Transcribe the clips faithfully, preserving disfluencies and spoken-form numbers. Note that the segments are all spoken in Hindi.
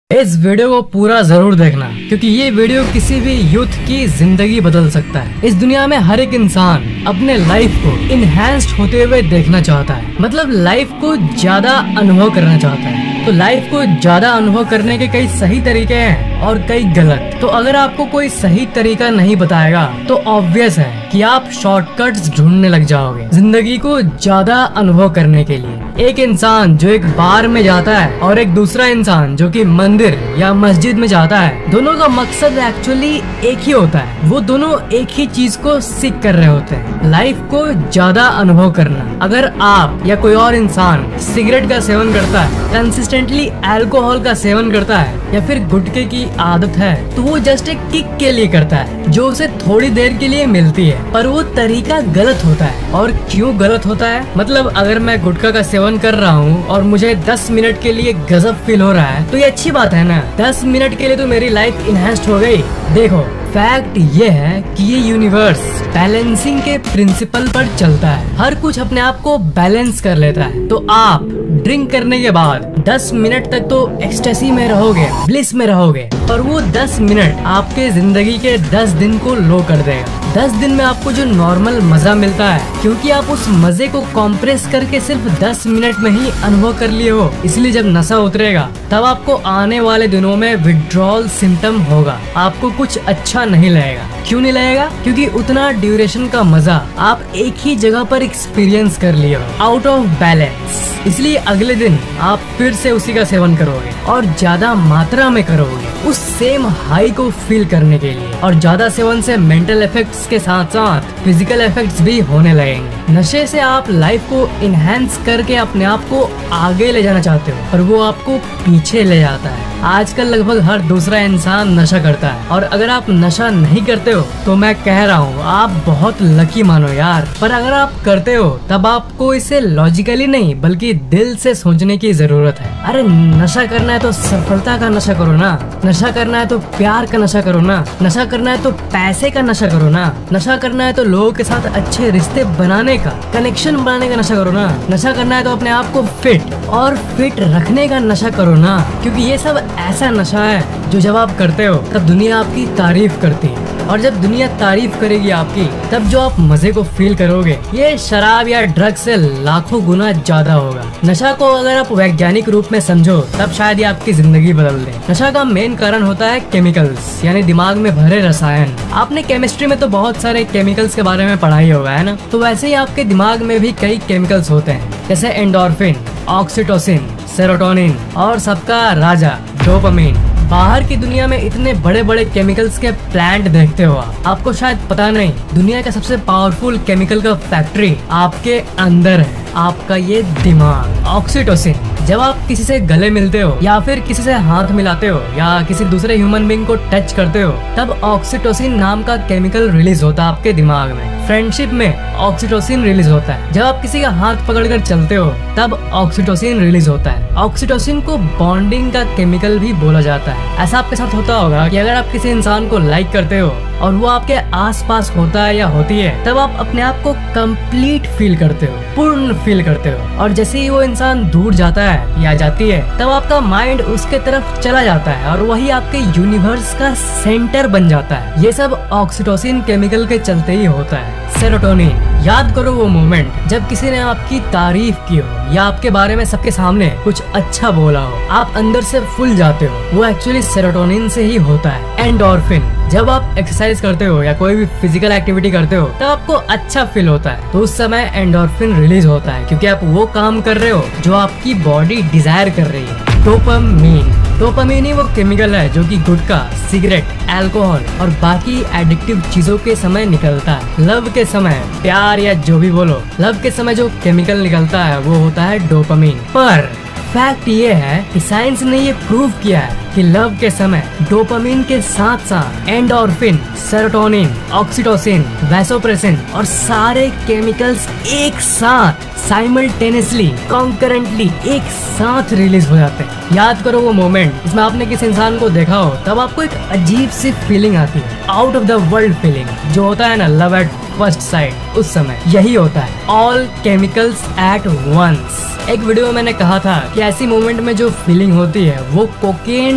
इस वीडियो को पूरा जरूर देखना क्योंकि ये वीडियो किसी भी यूथ की जिंदगी बदल सकता है। इस दुनिया में हर एक इंसान अपने लाइफ को इनहैंस्ड होते हुए देखना चाहता है, मतलब लाइफ को ज्यादा अनुभव करना चाहता है। तो लाइफ को ज्यादा अनुभव करने के कई सही तरीके हैं और कई गलत। तो अगर आपको कोई सही तरीका नहीं बताएगा तो ऑब्वियस है कि आप शॉर्टकट्स ढूंढने लग जाओगे जिंदगी को ज्यादा अनुभव करने के लिए। एक इंसान जो एक बार में जाता है और एक दूसरा इंसान जो कि मंदिर या मस्जिद में जाता है, दोनों का मकसद एक्चुअली एक ही होता है। वो दोनों एक ही चीज को सीख कर रहे होते हैं, लाइफ को ज्यादा अनुभव करना। अगर आप या कोई और इंसान सिगरेट का सेवन करता है, कंसिस्टेंटली अल्कोहल का सेवन करता है या फिर गुटखे की आदत है, तो वो जस्ट एक किक के लिए करता है जो उसे थोड़ी देर के लिए मिलती है, पर वो तरीका गलत होता है। और क्यों गलत होता है? मतलब अगर मैं गुटखा का सेवन कर रहा हूँ और मुझे दस मिनट के लिए गजब फील हो रहा है तो ये अच्छी बात है ना। दस मिनट के लिए तो मेरी लाइफ इनहैंस्ड हो गई। देखो, फैक्ट ये है कि ये यूनिवर्स बैलेंसिंग के प्रिंसिपल पर चलता है। हर कुछ अपने आप को बैलेंस कर लेता है। तो आप ड्रिंक करने के बाद दस मिनट तक तो एक्सटेसी में रहोगे, ब्लिस में रहोगे, पर वो दस मिनट आपके जिंदगी के दस दिन को लो कर देगा। दस दिन में आपको जो नॉर्मल मजा मिलता है, क्योंकि आप उस मजे को कॉम्प्रेस करके सिर्फ दस मिनट में ही अनुभव कर लिए हो, इसलिए जब नशा उतरेगा तब आपको आने वाले दिनों में विड्रॉल सिम्टम होगा। आपको कुछ अच्छा नहीं लगेगा। क्यों नहीं लगेगा? क्योंकि उतना ड्यूरेशन का मजा आप एक ही जगह पर एक्सपीरियंस कर लिए हो, आउट ऑफ बैलेंस। इसलिए अगले दिन आप फिर से उसी का सेवन करोगे और ज्यादा मात्रा में करोगे उस सेम हाई को फील करने के लिए। और ज्यादा सेवन से मेंटल इफेक्ट्स के साथ साथ फिजिकल इफेक्ट्स भी होने लगेंगे। नशे से आप लाइफ को इनहैंस करके अपने आप को आगे ले जाना चाहते हो, पर वो आपको पीछे ले जाता है। आजकल लगभग हर दूसरा इंसान नशा करता है, और अगर आप नशा नहीं करते हो तो मैं कह रहा हूँ आप बहुत लकी मानो यार। पर अगर आप करते हो तब आपको इसे लॉजिकली नहीं बल्कि दिल से सोचने की जरूरत है। अरे नशा करना है तो सफलता का नशा करो ना, नशा करना है तो प्यार का नशा करो ना, नशा करना है तो पैसे का नशा करो ना, नशा करना है तो लोगों के साथ अच्छे रिश्ते बनाने का, कनेक्शन बनाने का नशा करो ना, नशा करना है तो अपने आप को फिट और फिट रखने का नशा करो ना। क्योंकि ये सब ऐसा नशा है जो जब आप करते हो तब दुनिया आपकी तारीफ करती है, और जब दुनिया तारीफ करेगी आपकी तब जो आप मजे को फील करोगे ये शराब या ड्रग से लाखों गुना ज्यादा होगा। नशा को अगर आप वैज्ञानिक रूप में समझो तब शायद ये आपकी जिंदगी बदल दे। नशा का मेन कारण होता है केमिकल्स, यानी दिमाग में भरे रसायन। आपने केमिस्ट्री में तो बहुत सारे केमिकल्स के बारे में पढ़ाई होगा, है ना? तो वैसे ही आपके दिमाग में भी कई केमिकल्स होते हैं, जैसे एंडोर्फिन, ऑक्सीटोसिन, सेरोटोनिन और सबका राजा डोपामिन। बाहर की दुनिया में इतने बड़े बड़े केमिकल्स के प्लांट देखते हो आप, आपको शायद पता नहीं दुनिया का सबसे पावरफुल केमिकल का फैक्ट्री आपके अंदर है, आपका ये दिमाग। ऑक्सीटोसिन, जब आप किसी से गले मिलते हो या फिर किसी से हाथ मिलाते हो या किसी दूसरे ह्यूमन बीइंग को टच करते हो तब ऑक्सीटोसिन नाम का केमिकल रिलीज होता है आपके दिमाग में। फ्रेंडशिप में ऑक्सीटोसिन रिलीज होता है। जब आप किसी का हाथ पकड़कर चलते हो तब ऑक्सीटोसिन रिलीज होता है। ऑक्सीटोसिन को बॉन्डिंग का केमिकल भी बोला जाता है। ऐसा आपके साथ होता होगा कि अगर आप किसी इंसान को लाइक करते हो और वो आपके आसपास होता है या होती है तब आप अपने आप को कंप्लीट फील करते हो, पूर्ण फील करते हो। और जैसे ही वो इंसान दूर जाता है या जाती है तब आपका माइंड उसके तरफ चला जाता है और वही आपके यूनिवर्स का सेंटर बन जाता है। ये सब ऑक्सीटोसिन केमिकल के चलते ही होता है। सेरोटोनिन, याद करो वो मोमेंट जब किसी ने आपकी तारीफ की हो या आपके बारे में सबके सामने कुछ अच्छा बोला हो, आप अंदर से फूल जाते हो, वो एक्चुअली सेरोटोनिन से ही होता है। एंडोर्फिन, जब आप एक्सरसाइज करते हो या कोई भी फिजिकल एक्टिविटी करते हो तब आपको अच्छा फील होता है, तो उस समय एंडोर्फिन रिलीज होता है क्योंकि आप वो काम कर रहे हो जो आपकी बॉडी डिजायर कर रही है। डोपामिन, डोपामिन ही वो केमिकल है जो कि गुटखा, सिगरेट, अल्कोहल और बाकी एडिक्टिव चीजों के समय निकलता है। लव के समय, प्यार या जो भी बोलो, लव के समय जो केमिकल निकलता है वो होता है डोपामिन। पर फैक्ट ये है कि साइंस ने ये प्रूव किया है कि लव के समय डोपामिन के साथ साथ एंडोर्फिन, सेरोटोनिन, ऑक्सीटोसिन, वैसोप्रेसिन और सारे केमिकल्स एक साथ साइमल्टेनियसली, कॉन्करेंटली एक साथ रिलीज हो जाते हैं। याद करो वो मोमेंट जिसमें आपने किसी इंसान को देखा हो तब आपको एक अजीब सी फीलिंग आती है, out of the world feeling जो होता है ना, लव एट फर्स्ट साइट। उस समय यही होता है, ऑल केमिकल्स एट वंस। एक वीडियो में मैंने कहा था कि ऐसी मोमेंट में जो फीलिंग होती है वो कोकेन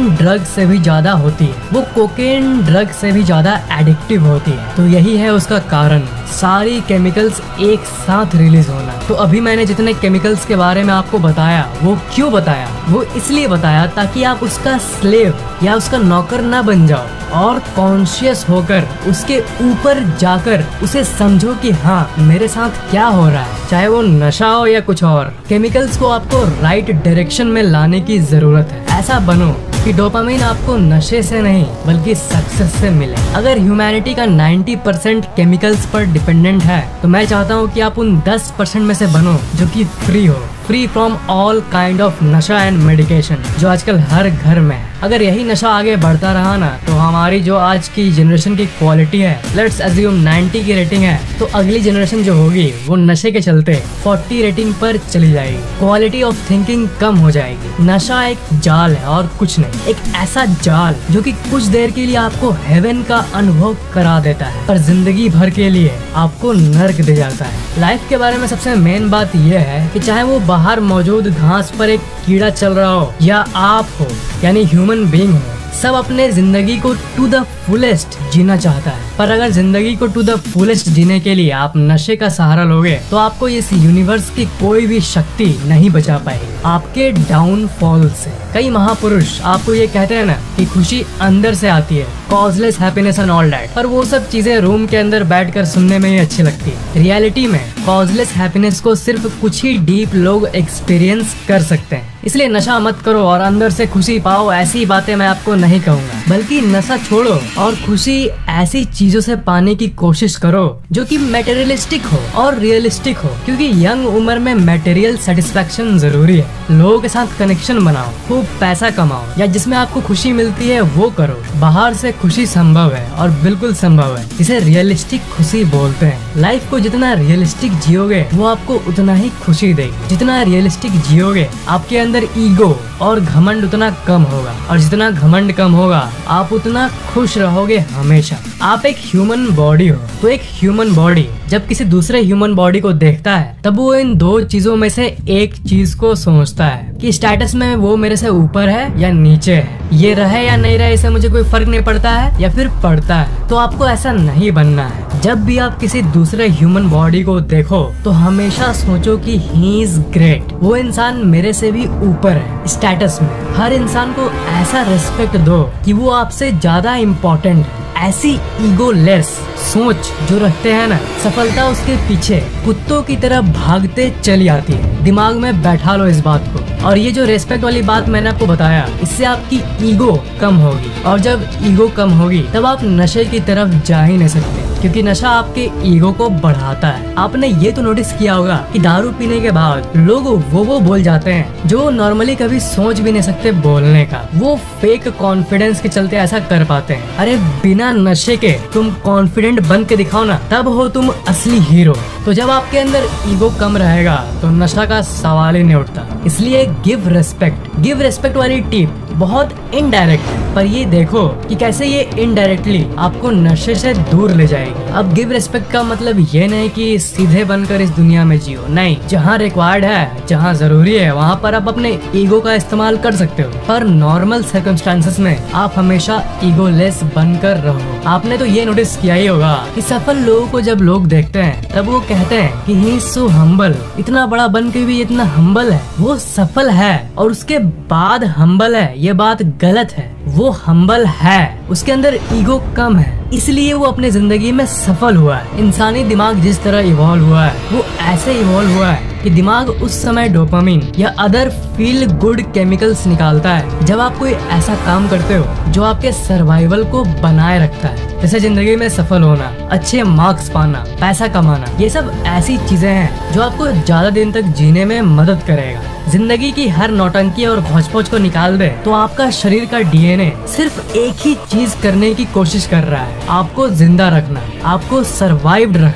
कोकेन ड्रग से भी ज्यादा होती है, वो कोकेन ड्रग से भी ज्यादा एडिक्टिव होती है। तो यही है उसका कारण, सारी केमिकल्स एक साथ रिलीज होना। तो अभी मैंने जितने केमिकल्स के बारे में आपको बताया, वो क्यों बताया? वो इसलिए बताया ताकि आप उसका स्लेव या उसका नौकर ना बन जाओ और कॉन्शियस होकर उसके ऊपर जाकर उसे समझो कि हाँ मेरे साथ क्या हो रहा है, चाहे वो नशा हो या कुछ और। केमिकल्स को आपको राइट डायरेक्शन में लाने की जरूरत है। ऐसा बनो कि डोपामिन आपको नशे से नहीं बल्कि सक्सेस से मिले। अगर ह्यूमैनिटी का नब्बे परसेंट केमिकल्स पर डिपेंडेंट है, तो मैं चाहता हूँ कि आप उन दस परसेंट में से बनो जो कि फ्री हो, free from all kind of नशा एंड मेडिकेशन जो आजकल हर घर में है। अगर यही नशा आगे बढ़ता रहा ना, तो हमारी जो आज की जनरेशन की क्वालिटी है, लेट्स अज्यूम नब्बे की रेटिंग है, तो अगली जनरेशन जो होगी वो नशे के चलते चालीस रेटिंग पर चली जाएगी। क्वालिटी ऑफ थिंकिंग कम हो जाएगी। नशा एक जाल है और कुछ नहीं, एक ऐसा जाल जो कि कुछ देर के लिए आपको हेवन का अनुभव करा देता है, पर जिंदगी भर के लिए आपको नर्क दे जाता है। लाइफ के बारे में सबसे मेन बात यह है कि चाहे वो बाहर मौजूद घास पर एक कीड़ा चल रहा हो या आप हो, यानी ह्यूमन बीइंग हो, सब अपने जिंदगी को टू द फुलेस्ट जीना चाहता है। पर अगर जिंदगी को टू द फुलेस्ट जीने के लिए आप नशे का सहारा लोगे, तो आपको इस यूनिवर्स की कोई भी शक्ति नहीं बचा पाएगी आपके डाउनफॉल से। कई महापुरुष आपको ये कहते हैं ना कि खुशी अंदर से आती है, causeless happiness and all that, पर वो सब चीजें रूम के अंदर बैठकर सुनने में ही अच्छी लगती है। रियलिटी में कॉजलेस हैप्पीनेस को सिर्फ कुछ ही डीप लोग एक्सपीरियंस कर सकते हैं। इसलिए नशा मत करो और अंदर से खुशी पाओ, ऐसी बातें मैं आपको नहीं कहूँगा, बल्कि नशा छोड़ो और खुशी ऐसी चीजों से पाने की कोशिश करो जो कि मटेरियलिस्टिक हो और रियलिस्टिक हो, क्योंकि यंग उम्र में मटेरियल सेटिस्फेक्शन जरूरी है। लोगों के साथ कनेक्शन बनाओ, खूब पैसा कमाओ, या जिसमें आपको खुशी मिलती है वो करो। बाहर से खुशी संभव है और बिल्कुल संभव है, जिसे रियलिस्टिक खुशी बोलते हैं। लाइफ को जितना रियलिस्टिक जियोगे वो आपको उतना ही खुशी देगी। जितना रियलिस्टिक जियोगे आपके अंदर ईगो और घमंड उतना कम होगा, और जितना घमंड कम होगा आप उतना खुश रहोगे हमेशा। आप एक ह्यूमन बॉडी हो, तो एक ह्यूमन बॉडी जब किसी दूसरे ह्यूमन बॉडी को देखता है, तब वो इन दो चीजों में से एक चीज को सोचता है कि स्टेटस में वो मेरे से ऊपर है या नीचे है, ये रहे या नहीं रहे इससे मुझे कोई फर्क नहीं पड़ता है या फिर पड़ता है। तो आपको ऐसा नहीं बनना है। जब भी आप किसी दूसरे ह्यूमन बॉडी को देखो, तो हमेशा सोचो कि ही इज ग्रेट, वो इंसान मेरे से भी ऊपर है स्टेटस में। हर इंसान को ऐसा रिस्पेक्ट दो कि वो आपसे ज्यादा इम्पोर्टेंट है। ऐसी ईगोलेस सोच जो रखते हैं ना, सफलता उसके पीछे कुत्तों की तरह भागते चली आती है। दिमाग में बैठा लो इस बात को। और ये जो रेस्पेक्ट वाली बात मैंने आपको बताया, इससे आपकी ईगो कम होगी, और जब ईगो कम होगी तब आप नशे की तरफ जा ही नहीं सकते, क्योंकि नशा आपके ईगो को बढ़ाता है। आपने ये तो नोटिस किया होगा कि दारू पीने के बाद लोग वो वो बोल जाते हैं जो नॉर्मली कभी सोच भी नहीं सकते बोलने का। वो फेक कॉन्फिडेंस के चलते ऐसा कर पाते हैं। अरे बिना नशे के तुम कॉन्फिडेंट बन के दिखाओ ना, तब हो तुम असली हीरो। तो जब आपके अंदर ईगो कम रहेगा तो नशा का सवाल ही नहीं उठता। इसलिए गिव रिस्पेक्ट। गिव रिस्पेक्ट वाली टिप बहुत इनडायरेक्ट है, पर ये देखो कि कैसे ये इनडायरेक्टली आपको नशे से दूर ले जाएगी। अब गिव रिस्पेक्ट का मतलब ये नहीं कि सीधे बनकर इस दुनिया में जियो, नहीं। जहाँ रिक्वायर्ड है, जहाँ जरूरी है, वहाँ पर आप अपने ईगो का इस्तेमाल कर सकते हो, पर नॉर्मल सर्कमस्टांसेस में आप हमेशा ईगोलेस बनकर रहो। आपने तो ये नोटिस किया ही होगा कि सफल लोगों को जब लोग देखते हैं तब वो कहते हैं कि ही इज सो हम्बल। इतना बड़ा बन के भी इतना हम्बल है। वो सफल है और उसके बाद हम्बल है, ये बात गलत है। वो हम्बल है, उसके अंदर ईगो कम है, इसलिए वो अपने जिंदगी में सफल हुआ है। इंसानी दिमाग जिस तरह इवॉल्व हुआ है, वो ऐसे इवॉल्व हुआ है कि दिमाग उस समय डोपामिन या अदर फील गुड केमिकल्स निकालता है जब आप कोई ऐसा काम करते हो जो आपके सर्वाइवल को बनाए रखता है। जैसे जिंदगी में सफल होना, अच्छे मार्क्स पाना, पैसा कमाना, ये सब ऐसी चीजें हैं जो आपको ज्यादा दिन तक जीने में मदद करेगा। जिंदगी की हर नौटंकी और भौच-भौच को निकाल दे तो आपका शरीर का डीएनए सिर्फ एक ही चीज करने की कोशिश कर रहा है, आपको जिंदा रखना, आपको सर्वाइव्ड रखना।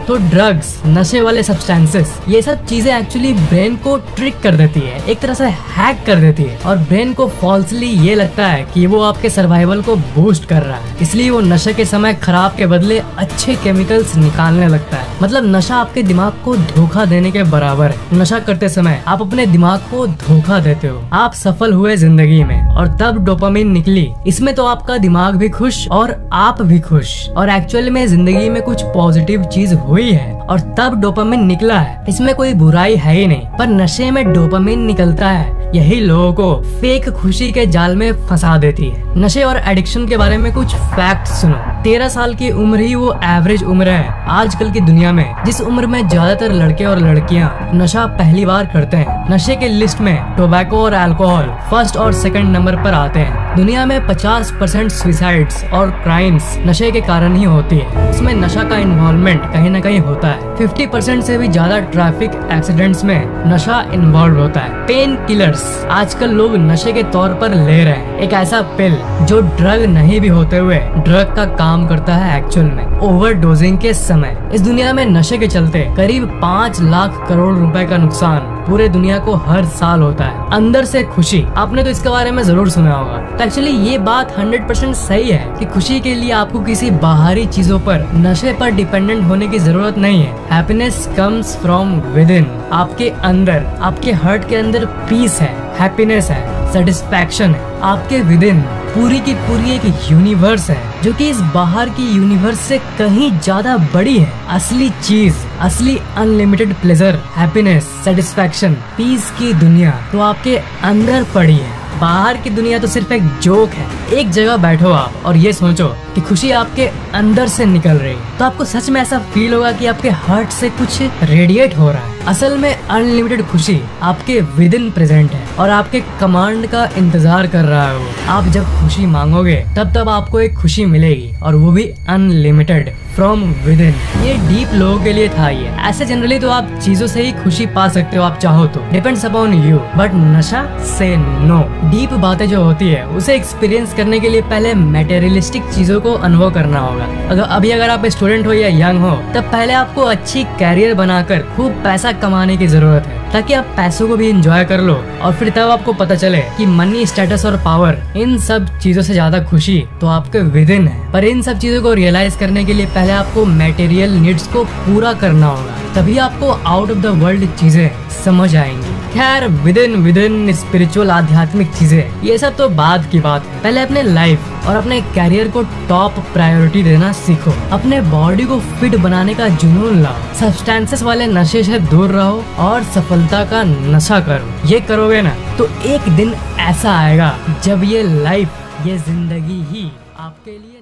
तो ड्रग्स, नशे वाले सब्सटेंसेस, ये सब चीजें एक्चुअली ब्रेन को ट्रिक कर देती है, एक तरह से हैक कर देती है और ब्रेन को फॉल्सली ये लगता है कि वो आपके सर्वाइवल को बूस्ट कर रहा है, इसलिए वो नशे के समय खराब के बदले अच्छे केमिकल्स निकालने लगता है। मतलब नशा आपके दिमाग को धोखा देने के बराबर है। नशा करते समय आप अपने दिमाग को धोखा देते हो। आप सफल हुए जिंदगी में और तब डोपामिन निकली, इसमें तो आपका दिमाग भी खुश और आप भी खुश, और एक्चुअल में जिंदगी में कुछ पॉजिटिव चीज हुई है और तब डोपामिन निकला है, इसमें कोई बुराई है ही नहीं। पर नशे में डोपामिन निकलता है, यही लोगों को फेक खुशी के जाल में फंसा देती है। नशे और एडिक्शन के बारे में कुछ फैक्ट सुनो। तेरह साल की उम्र ही वो एवरेज उम्र है आजकल की दुनिया में, जिस उम्र में ज्यादातर लड़के और लड़कियां नशा पहली बार करते हैं। नशे के लिस्ट में टोबैको और अल्कोहल फर्स्ट और सेकंड नंबर पर आते हैं। दुनिया में पचास परसेंट सुसाइड्स और क्राइम्स नशे के कारण ही होती है, इसमें नशा का इन्वॉल्वमेंट कहीं न कहीं होता है। पचास परसेंट से भी ज्यादा ट्रैफिक एक्सीडेंट्स में नशा इन्वॉल्व होता है। पेन किलर्स आजकल लोग नशे के तौर पर ले रहे हैं, एक ऐसा पिल जो ड्रग नहीं भी होते हुए ड्रग का काम करता है एक्चुअल में ओवरडोजिंग के समय। इस दुनिया में नशे के चलते करीब पाँच लाख करोड़ रुपए का नुकसान पूरे दुनिया को हर साल होता है। अंदर से खुशी, आपने तो इसके बारे में जरूर सुना होगा। तो एक्चुअली ये बात हंड्रेड परसेंट सही है कि खुशी के लिए आपको किसी बाहरी चीजों पर, नशे पर डिपेंडेंट होने की जरूरत नहीं है। Happiness comes from within, आपके अंदर, आपके हार्ट के अंदर पीस है, हैप्पीनेस है, सेटिस्फैक्शन है आपके विद इन। पूरी की पूरी एक यूनिवर्स है जो कि इस बाहर की यूनिवर्स से कहीं ज्यादा बड़ी है। असली चीज, असली unlimited pleasure, happiness, satisfaction, peace की दुनिया तो आपके अंदर पड़ी है। बाहर की दुनिया तो सिर्फ एक जोक है। एक जगह बैठो आप और ये सोचो कि खुशी आपके अंदर से निकल रही है, तो आपको सच में ऐसा फील होगा कि आपके हार्ट से कुछ रेडिएट हो रहा है। असल में अनलिमिटेड खुशी आपके विद इन प्रेजेंट है और आपके कमांड का इंतजार कर रहा है वो। आप जब खुशी मांगोगे तब तब आपको एक खुशी मिलेगी और वो भी अनलिमिटेड फ्रॉम विद इन। ये डीप लोगों के लिए था ये। ऐसे जनरली तो आप चीजों से ही खुशी पा सकते हो आप चाहो तो, डिपेंड्स अपॉन यू, बट नशा से नो। डीप बातें जो होती है उसे एक्सपीरियंस करने के लिए पहले मटेरियलिस्टिक चीजों को अनुभव करना होगा। अगर अभी अगर आप स्टूडेंट हो या यंग हो तब पहले आपको अच्छी कैरियर बनाकर खूब पैसा कमाने की जरूरत है, ताकि आप पैसों को भी एंजॉय कर लो और फिर तब आपको पता चले कि मनी, स्टेटस और पावर, इन सब चीजों से ज्यादा खुशी तो आपके विद इन है। पर इन सब चीजों को रियलाइज करने के लिए पहले आपको मटेरियल नीड्स को पूरा करना होगा, तभी आपको आउट ऑफ द वर्ल्ड चीजें समझ आएंगी। खैर, within within spiritual, आध्यात्मिक चीजें ये सब तो बाद की बात है। पहले अपने लाइफ और अपने कैरियर को टॉप प्रायोरिटी देना सीखो। अपने बॉडी को फिट बनाने का जुनून लाओ। सब्सटेंसेस वाले नशे से दूर रहो और सफलता का नशा करो। ये करोगे ना तो एक दिन ऐसा आएगा जब ये लाइफ, ये जिंदगी ही आपके लिए